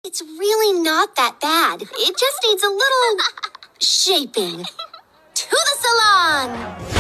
It's really not that bad. It just needs a little shaping. To the salon!